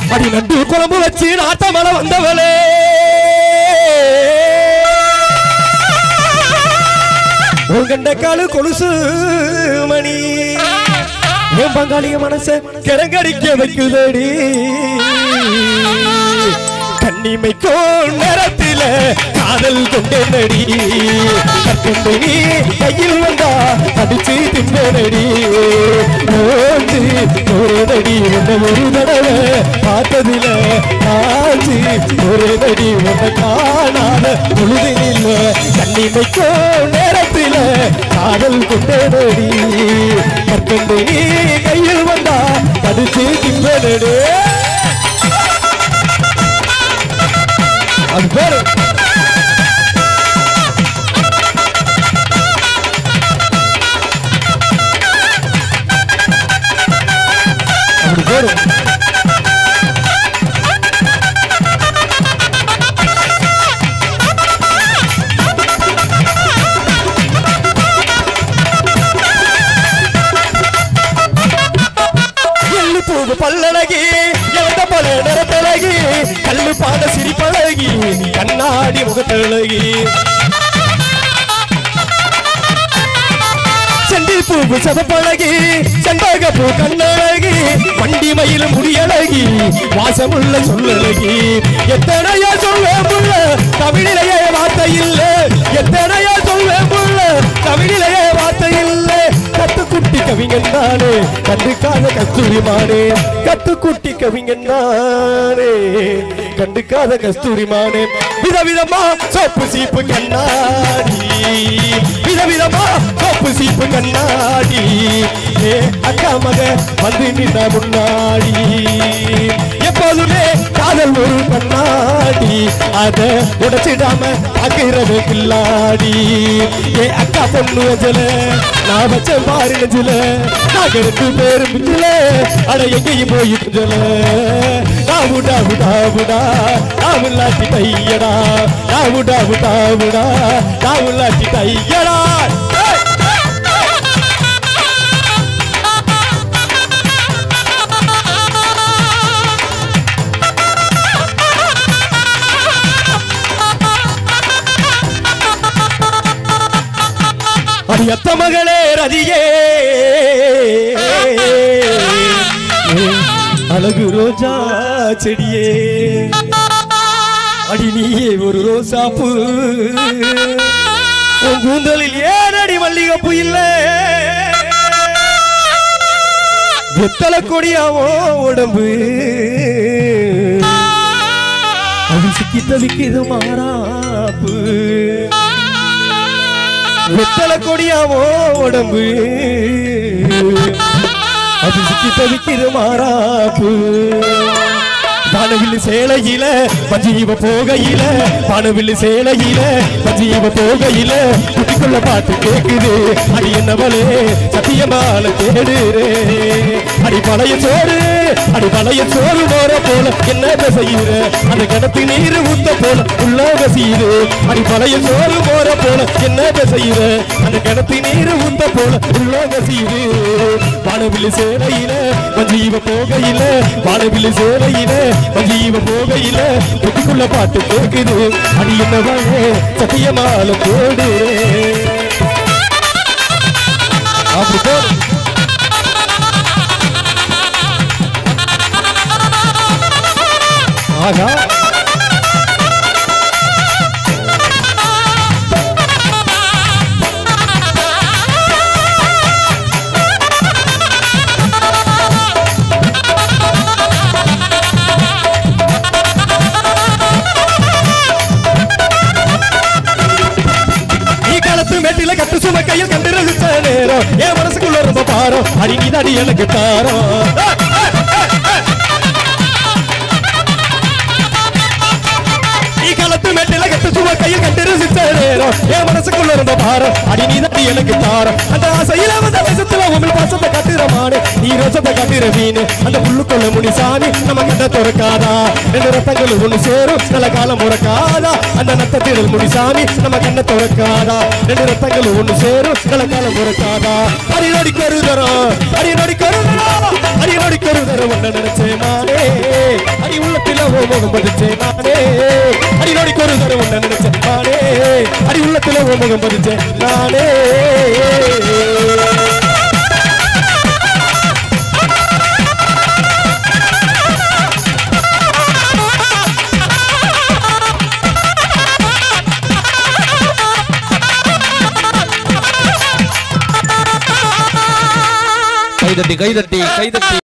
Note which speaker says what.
Speaker 1: அடி நண்டு குழம்பு வச்சு நாட்டமலை வந்தவளே உங்கண்ட காலு கொலுசு மணி என் பங்காளிய மனச கிரங்கடிக்க வைக்குதடி கண்ணிமைக்கோ நேரத்தில காதல் கொண்டேனடி கற்கொண்டு நீ கையில் வந்தா அடிச்சு தின்னடி ஓஞ்சி ஒரேதடி உன்னை ஒரு தடவை பார்த்ததில ஆஞ்சி ஒரேதடி உன்னை காணாத பொழுதினில்ல கண்ணிமைக்கோ நேரத்தில காதல் கொண்டேனடி கற்கொண்டு நீ கையில் வந்தா அடிச்சு தின்னடி அது பேரு அப்படி பேரு எள்ளு பூவு பல்லழகி எந்த பல நிறத்தழகி கல்லு பாட சிரிப்பழகி கண்ணாடி முகத்தழகி செண்டி பூவு சதப்பழகி செண்பக பூ கண்ணழகி வண்டி மயிலும் முடியழகி வாசமுள்ள சொல்லழகி எத்தனையா சொல்வேன் புள்ள தமிழிலேயே வார்த்தை இல்லை எத்தனையா சொல்வேன் புள்ள தமிழிலேயே வார்த்தை இல்லை கத்துக்குட்டி கவிஞன் நானே கண்டுக்காத கஸ்தூரி மானே கத்துக்குட்டி கவிஞன் நானே கண்டுக்காத கஸ்தூரி மானே விதவிதமா சோப்பு சீப்பு கண்ணாடி விதவிதமா சோப்பு சீப்பு கண்ணாடி ஏ அக்கா மக வந்து நின்ன முன்னாடி எப்போதுமே காதல் ஒரு கண்ணாடி அதை உடைச்சிடாம பாக்குறது கில்லாடி ஏ அக்கா பொண்ணு வச்சல நான் வச்ச பாரு நெஞ்சில நாங்க 2 பேரும் மிஞ்சில அட எங்கேயும் போயிட்டுல டாவுடா டாவுடா டாவுலாட்டி தையடா டாவுடா டாவுடா டாவுலாட்டி தையடா அத்த மகளே ரதியே அழகு ரோஜா செடியே அடி நீயே ஒரு ரோசாப்பூ உன் கூந்தலில் ஏனடி மல்லிகைப்பூ இல்ல வெத்தலை கொடியாவோ உடம்பு அது சிக்கி தவிக்குது மாறாப்பு வெத்தலை கொடியாவோ உடம்பு அது சிக்கி தவிக்குது மாறாப்பு வானவில் சேலையில பஜீவ போகையில வானவில் சேலையில பஜீவ போகையில குட்டிக்குள்ள பாட்டு கேக்குது அடி என்னவளே சத்தியமான தேடுறே அடி பழைய சோறு போற போல என்ன செய்யுற அந்த கிணத்து நீர் ஊத்த போல உள்ள செய்யுது அடி பழைய சோறு போற போல என்ன செய்யுற அந்த கிணத்து நீர் ஊத்த போல உள்ள செய்யுது வானவில் சேலையில பஜீவ போகையில வானவில் சேலையில பஜீவ போகையில குட்டிக்குள்ள பாட்டு கேக்குது அடி என்னவளே சத்தியமால போடுறே அப்படி போடு ஆகா மேட்டில கட்டு சும கையில் கண்டு ரசிச்ச நேரம் என் மனசுக்குள்ள ரொம்ப பாரம் அடி நீதாடி எனக்கு தாரம் நீ காலத்து மேட்டில கட்டு சும கையில் கண்டு ரசிச்ச நேரம் என் மனசுக்குள்ள ரொம்ப பாரம் அடி நீதாடி எனக்கு தாரம் அந்த ஆசையில வந்த வயசத்துல உங்கள் பாசத்தை கட்டுறமானு நீ ரோசத்தை கட்டுற மீன் அந்த புல்லுக்குள்ள முனிசாமி நம்ம கண்ட துறக்காதா 2 ரத்தங்கள் ஒண்ணு சேரும் நல்ல காலம் முறக்காதா அந்த நத்தத்திடல் முனிசாமி நம்ம கண்ண துறக்காதா 2 ரத்தங்கள் ஒண்ணு சேரும் நல்ல காலம் முறக்காதா அடி நொடிக்கு ஒரு தரம் ஒன்ன நினைச்சே மானே உன் முகம் பதிச்சேன் நானே அடி நோடிக்கு ஒரு தரம் உன்ன நினைச்சேன் நானே அடி உள்ளத்துல உன் முகம் பதிச்சேன் நானே கைதட்டி கைதட்டி கைதட்டி